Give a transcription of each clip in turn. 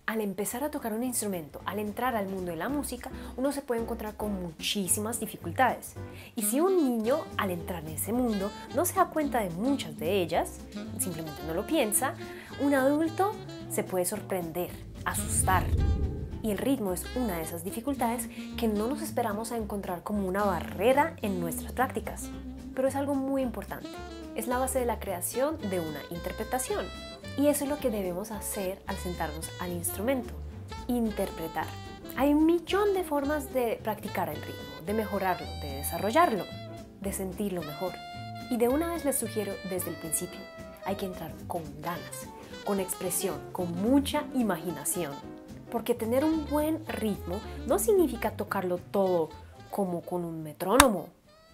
Al empezar a tocar un instrumento, al entrar al mundo de la música, uno se puede encontrar con muchísimas dificultades. Y si un niño, al entrar en ese mundo, no se da cuenta de muchas de ellas, simplemente no lo piensa, un adulto se puede sorprender, asustar. Y el ritmo es una de esas dificultades que no nos esperamos a encontrar como una barrera en nuestras prácticas. Pero es algo muy importante. Es la base de la creación de una interpretación. Y eso es lo que debemos hacer al sentarnos al instrumento, interpretar. Hay un millón de formas de practicar el ritmo, de mejorarlo, de desarrollarlo, de sentirlo mejor. Y de una vez les sugiero desde el principio, hay que entrar con ganas, con expresión, con mucha imaginación. Porque tener un buen ritmo no significa tocarlo todo como con un metrónomo,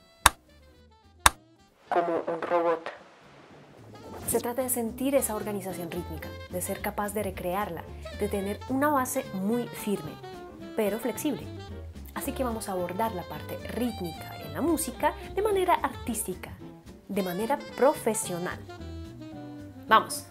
como un robot. Se trata de sentir esa organización rítmica, de ser capaz de recrearla, de tener una base muy firme, pero flexible. Así que vamos a abordar la parte rítmica en la música de manera artística, de manera profesional. ¡Vamos!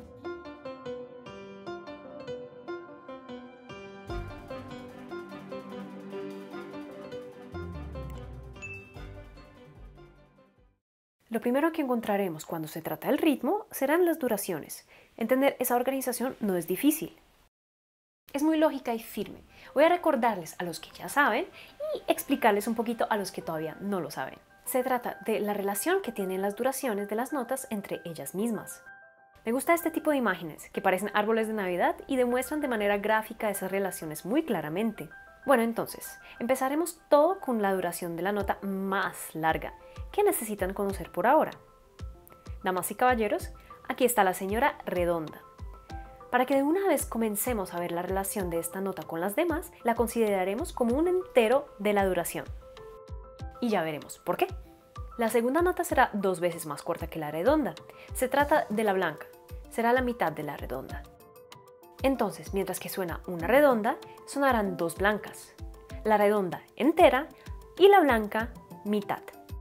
Lo primero que encontraremos cuando se trata del ritmo serán las duraciones. Entender esa organización no es difícil. Es muy lógica y firme. Voy a recordarles a los que ya saben y explicarles un poquito a los que todavía no lo saben. Se trata de la relación que tienen las duraciones de las notas entre ellas mismas. Me gusta este tipo de imágenes que parecen árboles de Navidad y demuestran de manera gráfica esas relaciones muy claramente. Bueno, entonces, empezaremos todo con la duración de la nota más larga, que necesitan conocer por ahora. Damas y caballeros, aquí está la señora redonda. Para que de una vez comencemos a ver la relación de esta nota con las demás, la consideraremos como un entero de la duración. Y ya veremos por qué. La segunda nota será 2 veces más corta que la redonda. Se trata de la blanca, será la mitad de la redonda. Entonces, mientras que suena una redonda, sonarán 2 blancas. La redonda entera y la blanca mitad.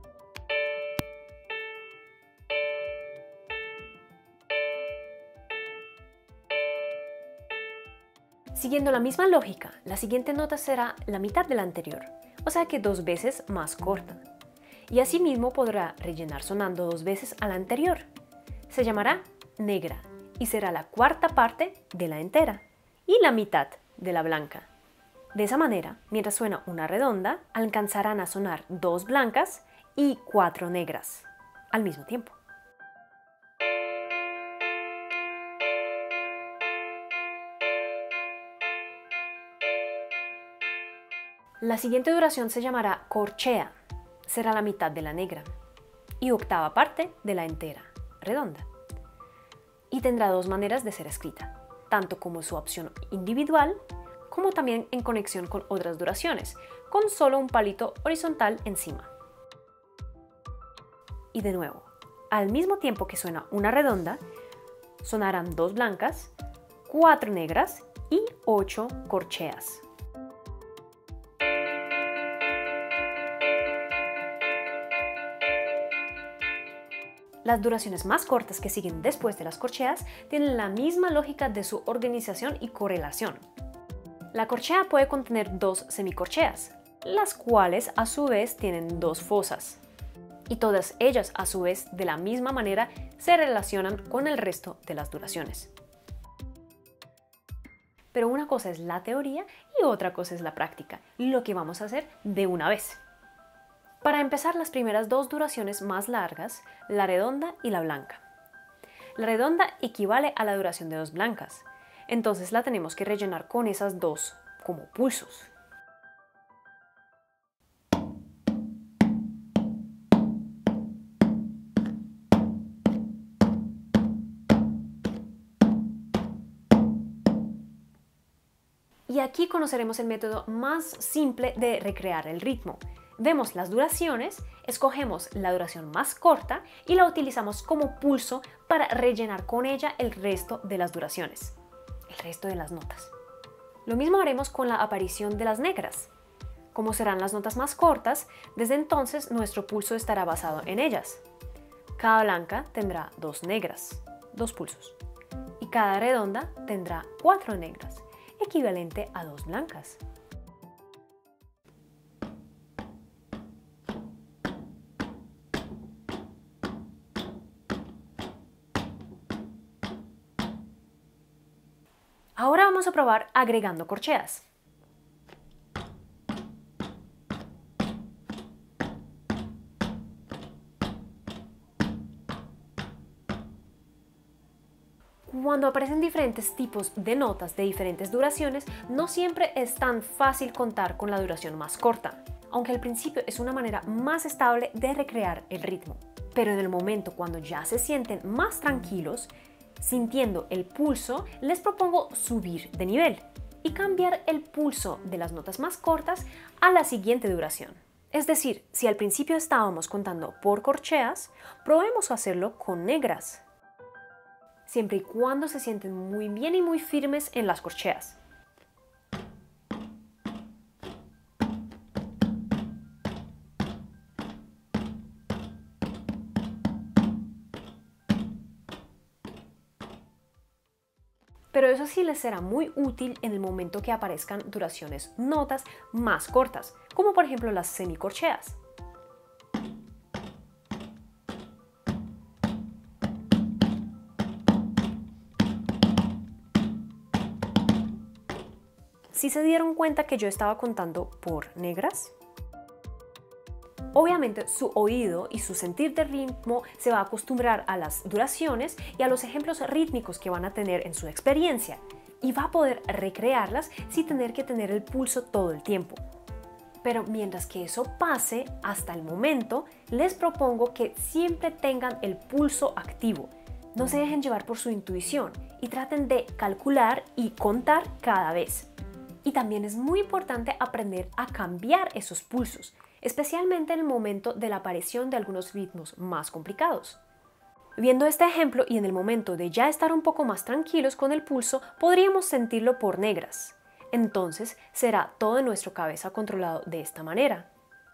Siguiendo la misma lógica, la siguiente nota será la mitad de la anterior, o sea que 2 veces más corta. Y asimismo podrá rellenar sonando 2 veces a la anterior. Se llamará negra y será la cuarta parte de la entera y la mitad de la blanca. De esa manera, mientras suena una redonda, alcanzarán a sonar 2 blancas y 4 negras al mismo tiempo. La siguiente duración se llamará corchea, será la mitad de la negra y octava parte de la entera, redonda. Y tendrá 2 maneras de ser escrita, tanto como su opción individual, como también en conexión con otras duraciones, con solo un palito horizontal encima. Y de nuevo, al mismo tiempo que suena una redonda, sonarán 2 blancas, 4 negras y 8 corcheas. Las duraciones más cortas que siguen después de las corcheas tienen la misma lógica de su organización y correlación. La corchea puede contener 2 semicorcheas, las cuales a su vez tienen 2 fosas. Y todas ellas a su vez de la misma manera se relacionan con el resto de las duraciones. Pero una cosa es la teoría y otra cosa es la práctica, lo que vamos a hacer de una vez. Para empezar, las primeras 2 duraciones más largas, la redonda y la blanca. La redonda equivale a la duración de 2 blancas, entonces la tenemos que rellenar con esas 2 como pulsos. Y aquí conoceremos el método más simple de recrear el ritmo. Vemos las duraciones, escogemos la duración más corta y la utilizamos como pulso para rellenar con ella el resto de las duraciones, el resto de las notas. Lo mismo haremos con la aparición de las negras. Como serán las notas más cortas, desde entonces nuestro pulso estará basado en ellas. Cada blanca tendrá 2 negras, 2 pulsos, y cada redonda tendrá 4 negras, equivalente a 2 blancas. Ahora vamos a probar agregando corcheas. Cuando aparecen diferentes tipos de notas de diferentes duraciones, no siempre es tan fácil contar con la duración más corta, aunque al principio es una manera más estable de recrear el ritmo. Pero en el momento cuando ya se sienten más tranquilos, sintiendo el pulso, les propongo subir de nivel y cambiar el pulso de las notas más cortas a la siguiente duración. Es decir, si al principio estábamos contando por corcheas, probemos hacerlo con negras, siempre y cuando se sienten muy bien y muy firmes en las corcheas. Pero eso sí les será muy útil en el momento que aparezcan duraciones notas más cortas, como por ejemplo las semicorcheas. ¿Sí se dieron cuenta que yo estaba contando por negras? Obviamente su oído y su sentir de ritmo se va a acostumbrar a las duraciones y a los ejemplos rítmicos que van a tener en su experiencia y va a poder recrearlas sin tener que tener el pulso todo el tiempo. Pero mientras que eso pase, hasta el momento, les propongo que siempre tengan el pulso activo. No se dejen llevar por su intuición y traten de calcular y contar cada vez. Y también es muy importante aprender a cambiar esos pulsos, especialmente en el momento de la aparición de algunos ritmos más complicados. Viendo este ejemplo y en el momento de ya estar un poco más tranquilos con el pulso, podríamos sentirlo por negras. Entonces será todo en nuestra cabeza controlado de esta manera.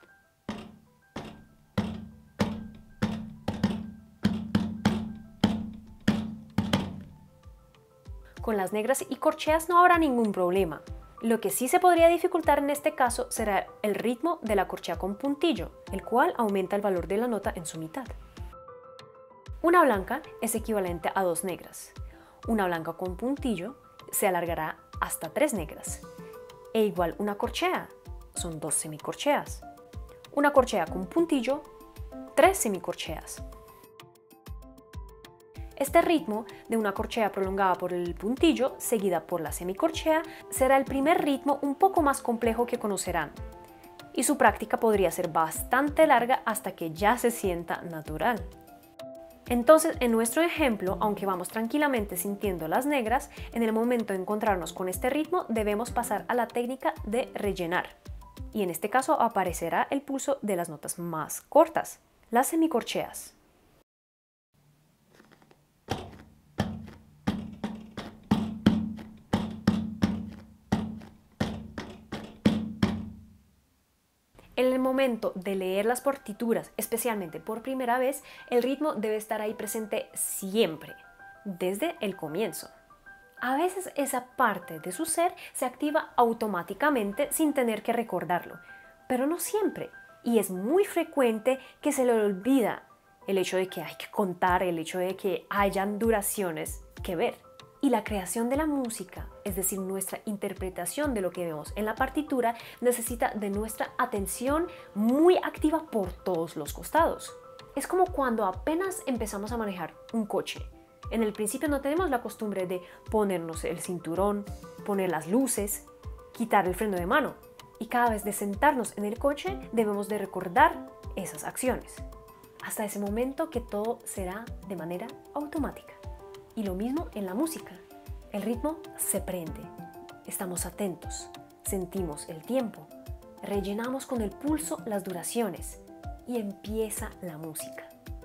Con las negras y corcheas no habrá ningún problema. Lo que sí se podría dificultar en este caso será el ritmo de la corchea con puntillo, el cual aumenta el valor de la nota en su mitad. Una blanca es equivalente a 2 negras. Una blanca con puntillo se alargará hasta 3 negras. E igual una corchea, son 2 semicorcheas. Una corchea con puntillo, 3 semicorcheas. Este ritmo de una corchea prolongada por el puntillo, seguida por la semicorchea, será el primer ritmo un poco más complejo que conocerán, y su práctica podría ser bastante larga hasta que ya se sienta natural. Entonces, en nuestro ejemplo, aunque vamos tranquilamente sintiendo las negras, en el momento de encontrarnos con este ritmo debemos pasar a la técnica de rellenar, y en este caso aparecerá el pulso de las notas más cortas, las semicorcheas. En el momento de leer las partituras, especialmente por primera vez, el ritmo debe estar ahí presente siempre, desde el comienzo. A veces esa parte de su ser se activa automáticamente sin tener que recordarlo, pero no siempre, y es muy frecuente que se le olvida el hecho de que hay que contar, el hecho de que hayan duraciones que ver. Y la creación de la música, es decir, nuestra interpretación de lo que vemos en la partitura, necesita de nuestra atención muy activa por todos los costados. Es como cuando apenas empezamos a manejar un coche. En el principio no tenemos la costumbre de ponernos el cinturón, poner las luces, quitar el freno de mano. Y cada vez de sentarnos en el coche debemos de recordar esas acciones. Hasta ese momento que todo será de manera automática. Y lo mismo en la música. El ritmo se prende, estamos atentos, sentimos el tiempo, rellenamos con el pulso las duraciones y empieza la música.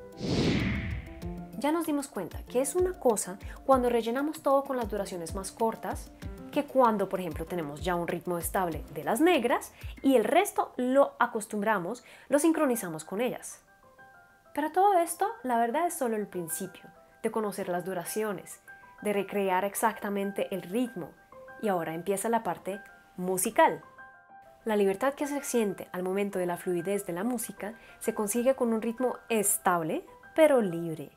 Ya nos dimos cuenta que es una cosa cuando rellenamos todo con las duraciones más cortas que cuando, por ejemplo, tenemos ya un ritmo estable de las negras y el resto lo acostumbramos, lo sincronizamos con ellas. Pero todo esto, la verdad, es solo el principio de conocer las duraciones, de recrear exactamente el ritmo Y ahora empieza la parte musical. La libertad que se siente al momento de la fluidez de la música se consigue con un ritmo estable, pero libre.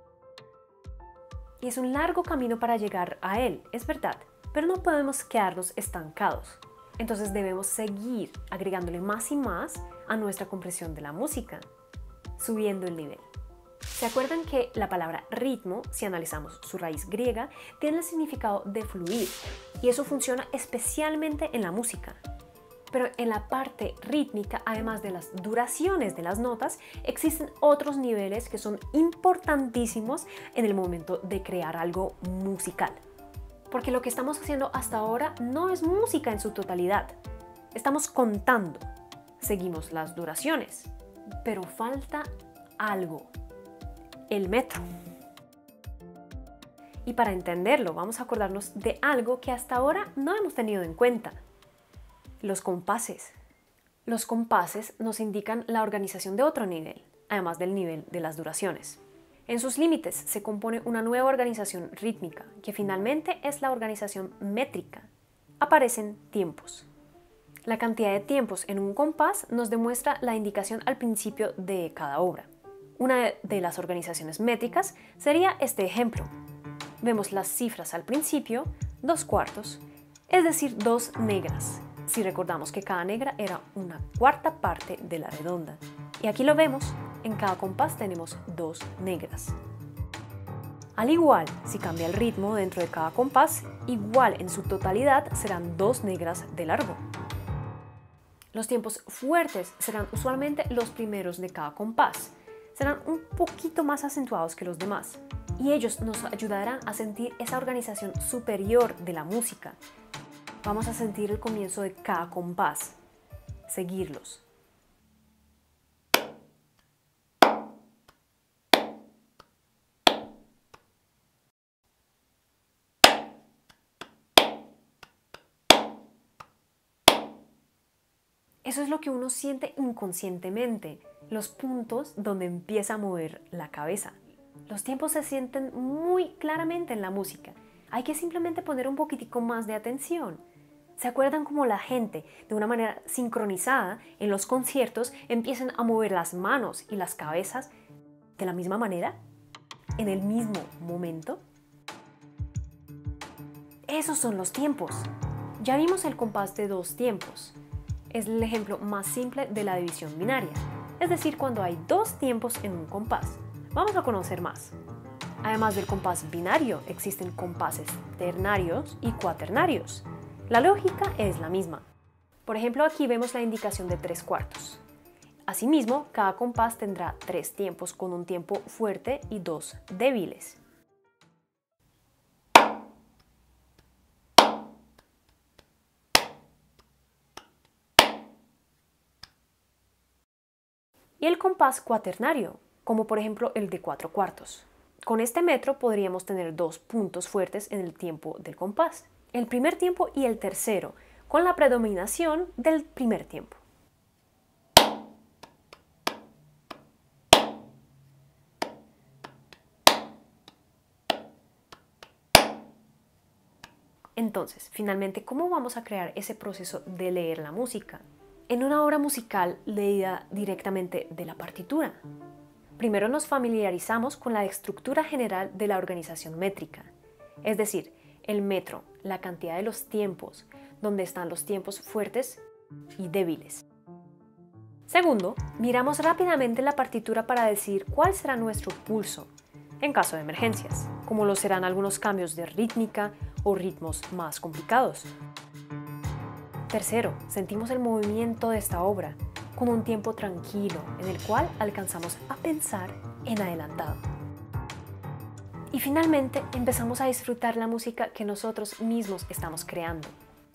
Y es un largo camino para llegar a él, es verdad, pero no podemos quedarnos estancados. Entonces debemos seguir agregándole más y más a nuestra comprensión de la música, subiendo el nivel. ¿Se acuerdan que la palabra ritmo, si analizamos su raíz griega, tiene el significado de fluir? Y eso funciona especialmente en la música. Pero en la parte rítmica, además de las duraciones de las notas, existen otros niveles que son importantísimos en el momento de crear algo musical. Porque lo que estamos haciendo hasta ahora no es música en su totalidad. Estamos contando, seguimos las duraciones, pero falta algo, el metro. Y para entenderlo, vamos a acordarnos de algo que hasta ahora no hemos tenido en cuenta. Los compases. Los compases nos indican la organización de otro nivel, además del nivel de las duraciones. En sus límites se compone una nueva organización rítmica, que finalmente es la organización métrica. Aparecen tiempos. La cantidad de tiempos en un compás nos demuestra la indicación al principio de cada obra. Una de las organizaciones métricas sería este ejemplo. Vemos las cifras al principio, 2/4, es decir, 2 negras. Si recordamos que cada negra era una cuarta parte de la redonda. Y aquí lo vemos, en cada compás tenemos 2 negras. Al igual, si cambia el ritmo dentro de cada compás, igual en su totalidad serán 2 negras de largo. Los tiempos fuertes serán usualmente los primeros de cada compás. Serán un poquito más acentuados que los demás. Y ellos nos ayudarán a sentir esa organización superior de la música. Vamos a sentir el comienzo de cada compás, seguirlos. Eso es lo que uno siente inconscientemente, los puntos donde empieza a mover la cabeza. Los tiempos se sienten muy claramente en la música. Hay que simplemente poner un poquitico más de atención. ¿Se acuerdan cómo la gente, de una manera sincronizada, en los conciertos empiezan a mover las manos y las cabezas de la misma manera? ¿En el mismo momento? Esos son los tiempos. Ya vimos el compás de 2 tiempos. Es el ejemplo más simple de la división binaria, es decir, cuando hay 2 tiempos en un compás. Vamos a conocer más. Además del compás binario, existen compases ternarios y cuaternarios. La lógica es la misma. Por ejemplo, aquí vemos la indicación de 3/4. Asimismo, cada compás tendrá 3 tiempos con un tiempo fuerte y 2 débiles. Y el compás cuaternario, como por ejemplo el de 4/4. Con este metro podríamos tener 2 puntos fuertes en el tiempo del compás, el primer tiempo y el tercero, con la predominación del primer tiempo. Entonces, finalmente, ¿cómo vamos a crear ese proceso de leer la música? En una obra musical leída directamente de la partitura. Primero nos familiarizamos con la estructura general de la organización métrica, es decir, el metro, la cantidad de los tiempos, donde están los tiempos fuertes y débiles. Segundo, miramos rápidamente la partitura para decidir cuál será nuestro pulso en caso de emergencias, como lo serán algunos cambios de rítmica o ritmos más complicados. Tercero, sentimos el movimiento de esta obra, con un tiempo tranquilo en el cual alcanzamos a pensar en adelantado. Y finalmente empezamos a disfrutar la música que nosotros mismos estamos creando.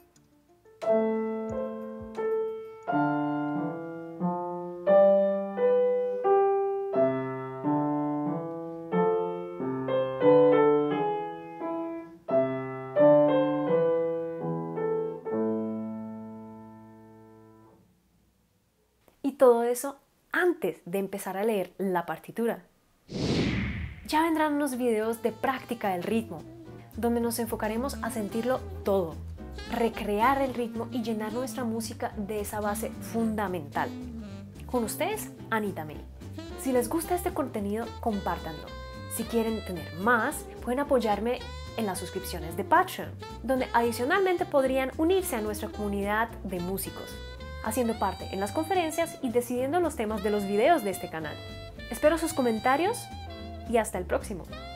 Y todo eso antes de empezar a leer la partitura. Ya vendrán unos videos de práctica del ritmo, donde nos enfocaremos a sentirlo todo. recrear el ritmo y llenar nuestra música de esa base fundamental. Con ustedes, Anita May. Si les gusta este contenido, compártanlo. Si quieren tener más, pueden apoyarme en las suscripciones de Patreon, donde adicionalmente podrían unirse a nuestra comunidad de músicos, haciendo parte en las conferencias y decidiendo los temas de los videos de este canal. Espero sus comentarios y hasta el próximo.